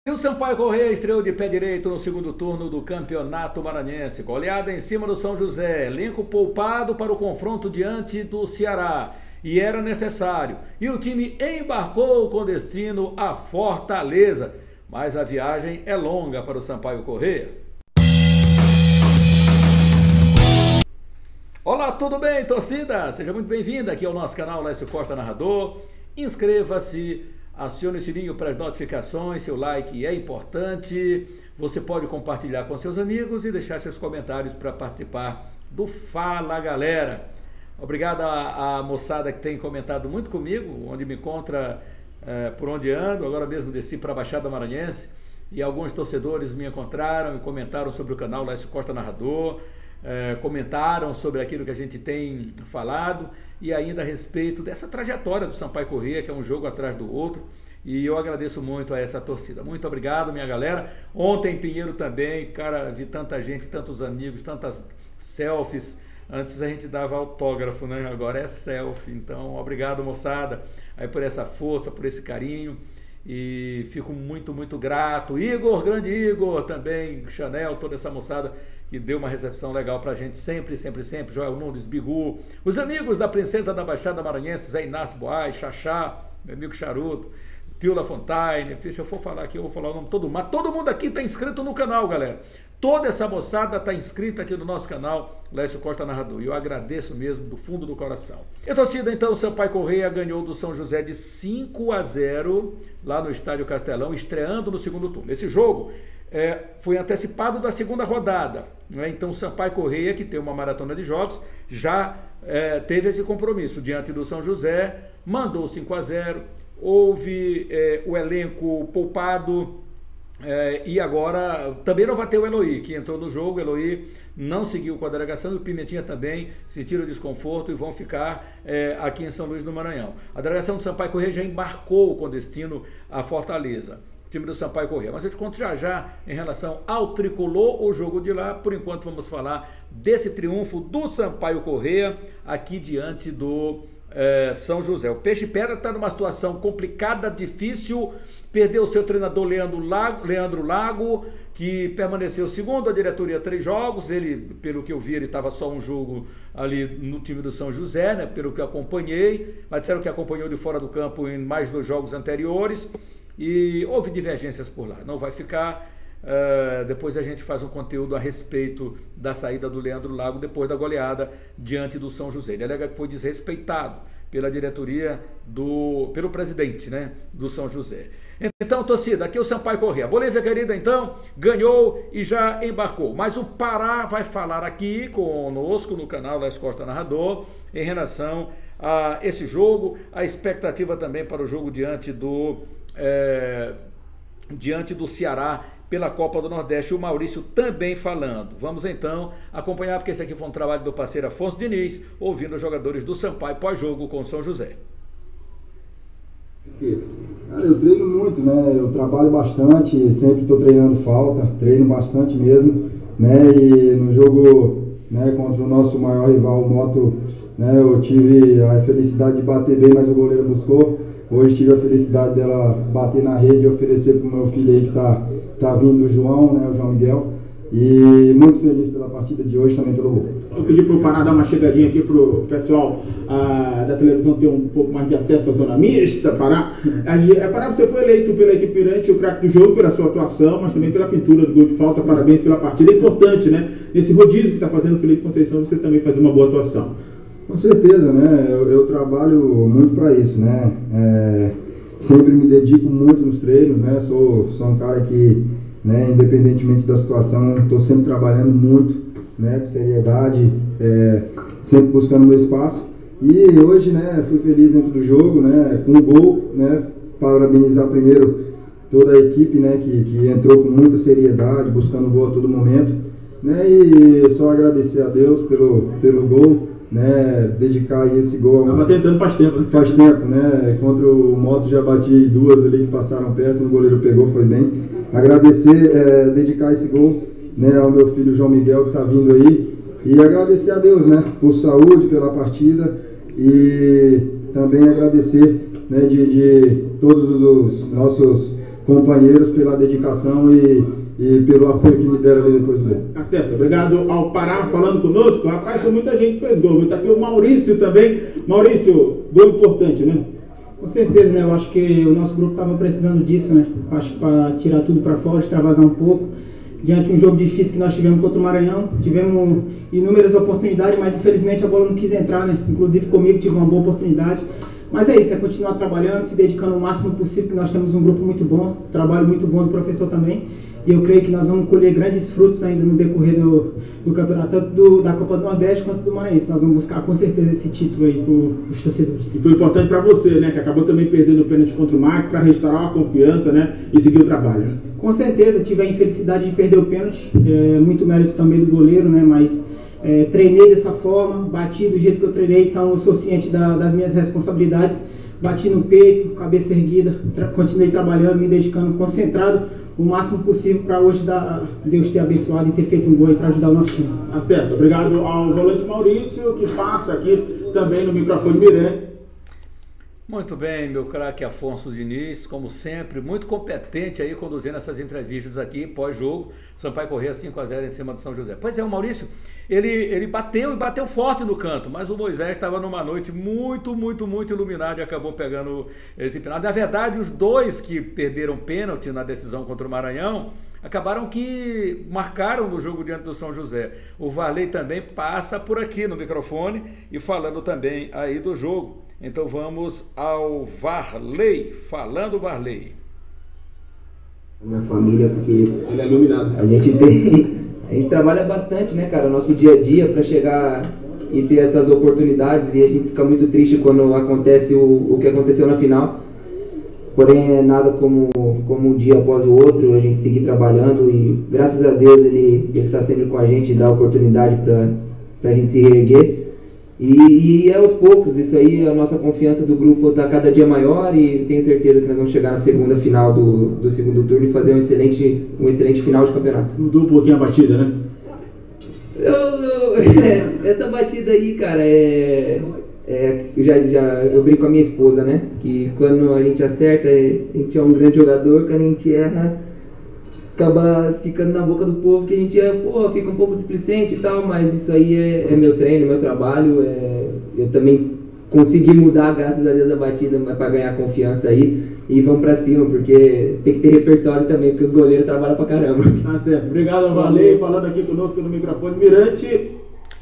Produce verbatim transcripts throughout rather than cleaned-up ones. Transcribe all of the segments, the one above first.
E o Sampaio Corrêa estreou de pé direito no segundo turno do Campeonato Maranhense. Goleada em cima do São José, elenco poupado para o confronto diante do Ceará. E era necessário. E o time embarcou com destino a Fortaleza. Mas a viagem é longa para o Sampaio Corrêa. Olá, tudo bem, torcida? Seja muito bem-vinda aqui ao nosso canal Lécio Costa Narrador. Inscreva-se, acione o sininho para as notificações, seu like é importante. Você pode compartilhar com seus amigos e deixar seus comentários para participar do Fala Galera. Obrigado à, à moçada que tem comentado muito comigo, onde me encontra, é, por onde ando. Agora mesmo desci para a Baixada Maranhense e alguns torcedores me encontraram e comentaram sobre o canal Lécio Costa Narrador. É, comentaram sobre aquilo que a gente tem falado e ainda a respeito dessa trajetória do Sampaio Corrêa, que é um jogo atrás do outro, e eu agradeço muito a essa torcida. Muito obrigado, minha galera. Ontem em Pinheiro também, cara, vi tanta gente, tantos amigos, tantas selfies. Antes a gente dava autógrafo, né? Agora é selfie. Então, obrigado, moçada, aí por essa força, por esse carinho. E fico muito, muito grato. Igor, grande Igor, também, Chanel, toda essa moçada que deu uma recepção legal pra gente, sempre, sempre, sempre. Joel Nunes, Bigu, os amigos da Princesa da Baixada Maranhense, Zé Inácio Boaz, Xaxá, meu amigo Charuto, Pila Fontaine. Se eu for falar aqui, eu vou falar o nome de todo mundo. Mas todo mundo aqui tá inscrito no canal, galera. Toda essa moçada está inscrita aqui no nosso canal, Lécio Costa Narrador. E eu agradeço mesmo do fundo do coração. E a torcida, então, o Sampaio Corrêa ganhou do São José de cinco a zero lá no Estádio Castelão, estreando no segundo turno. Esse jogo é, foi antecipado da segunda rodada, né? Então, o Sampaio Corrêa, que tem uma maratona de jogos, já é, teve esse compromisso diante do São José, mandou cinco a zero, houve é, o elenco poupado. É, e agora também não vai ter o Eloy, que entrou no jogo. O Eloy não seguiu com a delegação e o Pimentinha também sentiram desconforto e vão ficar é, aqui em São Luís do Maranhão. A delegação do Sampaio Corrêa já embarcou com destino a Fortaleza, o time do Sampaio Corrêa. Mas eu te conto já já em relação ao tricolor, o jogo de lá. Por enquanto vamos falar desse triunfo do Sampaio Corrêa aqui diante do É, São José. O Peixe Pedra está numa situação complicada, difícil, perdeu o seu treinador Leandro Lago, Leandro Lago, que permaneceu segundo a diretoria três jogos. Ele, pelo que eu vi, ele estava só um jogo ali no time do São José, né, pelo que eu acompanhei, mas disseram que acompanhou de fora do campo em mais dos jogos anteriores e houve divergências por lá. Não vai ficar. Uh, depois a gente faz um conteúdo a respeito da saída do Leandro Lago depois da goleada diante do São José. Ele alega que foi desrespeitado pela diretoria, do, pelo presidente, né, do São José. Então, torcida, aqui é o Sampaio Corrêa. Bolívia querida, então, ganhou e já embarcou. Mas o Pará vai falar aqui conosco no canal Lécio Costa Narrador em relação a esse jogo, a expectativa também para o jogo diante do, é, diante do Ceará pela Copa do Nordeste, o Maurício também falando. Vamos então acompanhar, porque esse aqui foi um trabalho do parceiro Afonso Diniz, ouvindo os jogadores do Sampaio pós-jogo com o São José. Cara, eu treino muito, né? Eu trabalho bastante, sempre estou treinando falta, treino bastante mesmo, né? E no jogo, né, contra o nosso maior rival, o Moto, né, eu tive a felicidade de bater bem, mas o goleiro buscou. Hoje tive a felicidade dela bater na rede e oferecer para o meu filho aí que está tá vindo, o João, né, o João Miguel. E muito feliz pela partida de hoje, também pelo gol. Eu pedi para o Pará dar uma chegadinha aqui para o pessoal ah, da televisão ter um pouco mais de acesso à zona mista. Pará, a, Pará, você foi eleito pela equipe Pirante o craque do jogo pela sua atuação, mas também pela pintura do gol de falta. Parabéns pela partida. É importante, né? Nesse rodízio que está fazendo o Felipe Conceição, você também fazer uma boa atuação. Com certeza, né? Eu, eu trabalho muito para isso, né? É, sempre me dedico muito nos treinos, né? Sou, sou um cara que, né, independentemente da situação, estou sempre trabalhando muito, né, com seriedade, é, sempre buscando meu espaço. E hoje, né, fui feliz dentro do jogo, né, com o gol, né? Parabenizar primeiro toda a equipe, né, que, que entrou com muita seriedade, buscando gol a todo momento, né? E só agradecer a Deus pelo, pelo gol. Né, dedicar esse gol. Estava tentando faz tempo. Faz tempo, né? Contra o Moto já bati duas ali que passaram perto, o goleiro pegou, foi bem. Agradecer, é, dedicar esse gol, né, ao meu filho João Miguel que está vindo aí. E agradecer a Deus, né, por saúde, pela partida. E também agradecer, né, de, de todos os nossos companheiros pela dedicação e, e pelo apoio que me deram ali depois do gol. Tá certo, obrigado ao Pará falando conosco. Rapaz, foi muita gente que fez gol, viu? Tá aqui o Maurício também. Maurício, gol importante, né? Com certeza, né? Eu acho que o nosso grupo estava precisando disso, né? Eu acho que para tirar tudo para fora, extravasar um pouco. Diante de um jogo difícil que nós tivemos contra o Maranhão, tivemos inúmeras oportunidades, mas infelizmente a bola não quis entrar, né? Inclusive comigo tive uma boa oportunidade. Mas é isso, é continuar trabalhando, se dedicando o máximo possível, que nós temos um grupo muito bom, trabalho muito bom do professor também. E eu creio que nós vamos colher grandes frutos ainda no decorrer do, do campeonato, tanto do, da Copa do Nordeste quanto do Maranhense. Nós vamos buscar com certeza esse título aí para os torcedores. E foi importante para você, né? Que acabou também perdendo o pênalti contra o Marco para restaurar a confiança, né? E seguir o trabalho, né? Com certeza, tive a infelicidade de perder o pênalti, é, muito mérito também do goleiro, né? Mas é, treinei dessa forma, bati do jeito que eu treinei, então eu sou ciente da, das minhas responsabilidades. Bati no peito, cabeça erguida, tra continuei trabalhando, me dedicando, concentrado o máximo possível para hoje dar, Deus ter abençoado e ter feito um gol para ajudar o nosso time. Tá certo, obrigado ao volante Maurício, que passa aqui também no microfone Miranda. Muito bem, meu craque Afonso Diniz, como sempre, muito competente aí conduzindo essas entrevistas aqui pós-jogo. Sampaio Corrêa cinco a zero em cima do São José. Pois é, o Maurício, ele, ele bateu e bateu forte no canto, mas o Moisés estava numa noite muito, muito, muito iluminada e acabou pegando esse pênalti. Na verdade, os dois que perderam pênalti na decisão contra o Maranhão acabaram que marcaram no jogo diante do São José. O Varley também passa por aqui no microfone e falando também aí do jogo. Então vamos ao Varley, falando Varley. Minha família, porque ele é iluminado. A gente tem, a gente trabalha bastante, né, cara, nosso dia a dia para chegar e ter essas oportunidades, e a gente fica muito triste quando acontece o, o que aconteceu na final. Porém, é nada como, como um dia após o outro, a gente seguir trabalhando e graças a Deus ele ele está sempre com a gente e dá oportunidade para a gente se reerguer. E, e é aos poucos, isso aí, a nossa confiança do grupo está cada dia maior e tenho certeza que nós vamos chegar na segunda final do, do segundo turno e fazer um excelente, um excelente final de campeonato. Mudou um pouquinho a batida, né? Eu, eu, é, essa batida aí, cara, é, é já, já, eu brinco com a minha esposa, né? Que quando a gente acerta, a gente é um grande jogador, quando a gente erra, acaba ficando na boca do povo que a gente é, pô, fica um pouco displicente e tal, mas isso aí é, é meu treino, meu trabalho, é, eu também consegui mudar, graças a Deus, a batida para ganhar confiança aí e vamos pra cima, porque tem que ter repertório também, porque os goleiros trabalham pra caramba. Tá certo, obrigado ao Valei, falando aqui conosco no microfone Mirante.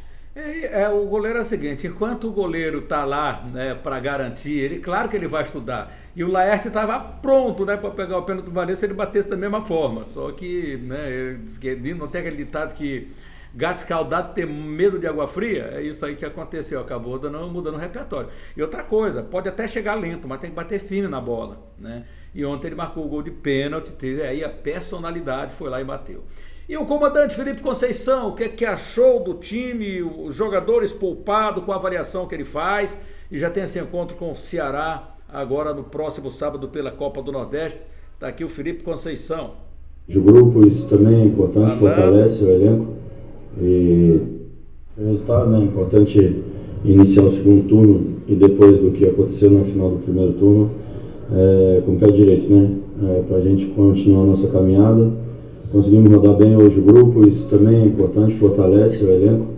É, é, o goleiro é o seguinte, enquanto o goleiro tá lá, né, para garantir, ele, claro que ele vai estudar. E o Laerte estava pronto, né, para pegar o pênalti do Varley se ele batesse da mesma forma. Só que, né, ele, não tem aquele ditado que gato escaldado tem medo de água fria? É isso aí que aconteceu, acabou dando, mudando o repertório. E outra coisa, pode até chegar lento, mas tem que bater firme na bola, né? E ontem ele marcou o gol de pênalti, teve aí a personalidade, foi lá e bateu. E o comandante Felipe Conceição, o que, que achou do time, os jogadores poupados, com a avaliação que ele faz, e já tem esse encontro com o Ceará agora no próximo sábado pela Copa do Nordeste. Está aqui o Felipe Conceição. De grupo, isso também é importante, Falando. Fortalece o elenco. E o resultado, né? É importante iniciar o segundo turno e depois do que aconteceu na final do primeiro turno, é, com o pé direito, né? É, para a gente continuar a nossa caminhada. Conseguimos rodar bem hoje o grupo, isso também é importante, fortalece o elenco.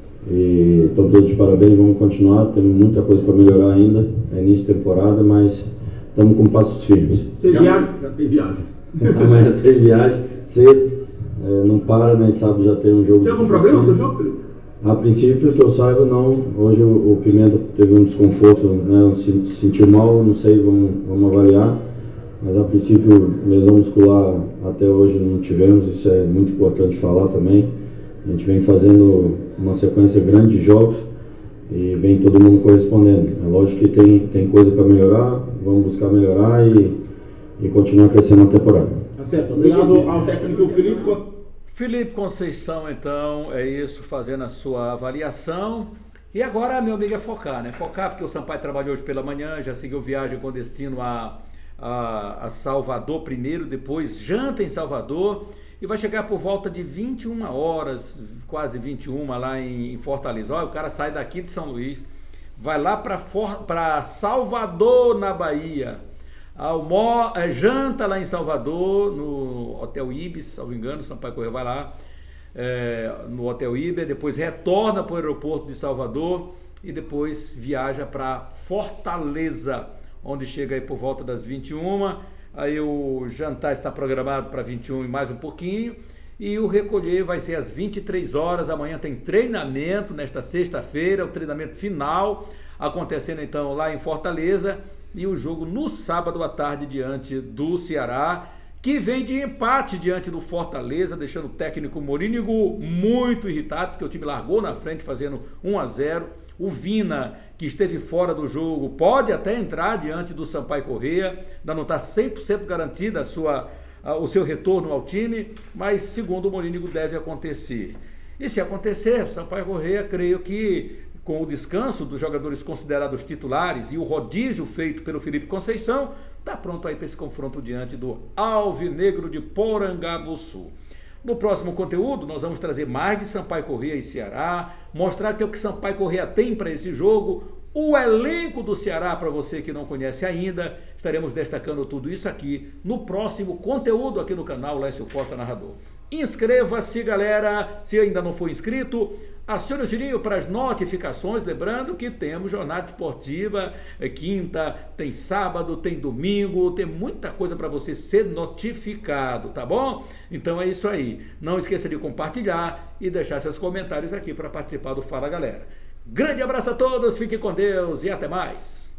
E estão todos de parabéns, vamos continuar, temos muita coisa para melhorar ainda, é início de temporada, mas estamos com passos firmes. Tem viagem? Já tem viagem. Amanhã tem viagem, cedo, é, não para, nem sábado já tem um jogo. Tem algum problema no jogo, Felipe? A princípio, que eu saiba, não. Hoje o, o Pimenta teve um desconforto, né, se sentiu mal, não sei, vamos, vamos avaliar. Mas a princípio, lesão muscular até hoje não tivemos, isso é muito importante falar também. A gente vem fazendo uma sequência grande de jogos e vem todo mundo correspondendo. É lógico que tem, tem coisa para melhorar, vamos buscar melhorar e, e continuar crescendo na temporada. Tá certo, obrigado ao técnico Felipe. Felipe Conceição, então, é isso, fazendo a sua avaliação. E agora, meu amigo, é focar, né? Focar porque o Sampaio trabalhou hoje pela manhã, já seguiu viagem com destino a, a, a Salvador primeiro, depois janta em Salvador. E vai chegar por volta de vinte e uma horas, quase vinte e uma lá em Fortaleza. Olha, o cara sai daqui de São Luís, vai lá para Salvador, na Bahia. almo é, janta lá em Salvador, no Hotel Ibis, salvo engano, Sampaio Corrêa vai lá é, no Hotel Ibis, depois retorna para o aeroporto de Salvador e depois viaja para Fortaleza, onde chega aí por volta das vinte e uma. Aí o jantar está programado para vinte e uma e mais um pouquinho, e o recolher vai ser às vinte e três horas. Amanhã tem treinamento nesta sexta-feira, o treinamento final acontecendo então lá em Fortaleza, e o jogo no sábado à tarde diante do Ceará, que vem de empate diante do Fortaleza, deixando o técnico Morínigo muito irritado, porque o time largou na frente fazendo um a zero. O Vina, que esteve fora do jogo, pode até entrar diante do Sampaio Corrêa, ainda não está cem por cento garantida a sua, a, o seu retorno ao time, mas segundo o Morínigo deve acontecer. E se acontecer, o Sampaio Corrêa, creio que com o descanso dos jogadores considerados titulares e o rodízio feito pelo Felipe Conceição, está pronto aí para esse confronto diante do Alvinegro de Porangabuçu. No próximo conteúdo, nós vamos trazer mais de Sampaio Corrêa e Ceará, mostrar que é o que Sampaio Corrêa tem para esse jogo, o elenco do Ceará, para você que não conhece ainda. Estaremos destacando tudo isso aqui no próximo conteúdo aqui no canal Lécio Costa Narrador. Inscreva-se, galera, se ainda não for inscrito, acione o sininho para as notificações, lembrando que temos jornada esportiva, é quinta, tem sábado, tem domingo, tem muita coisa para você ser notificado, tá bom? Então é isso aí, não esqueça de compartilhar e deixar seus comentários aqui para participar do Fala Galera. Grande abraço a todos, fiquem com Deus e até mais!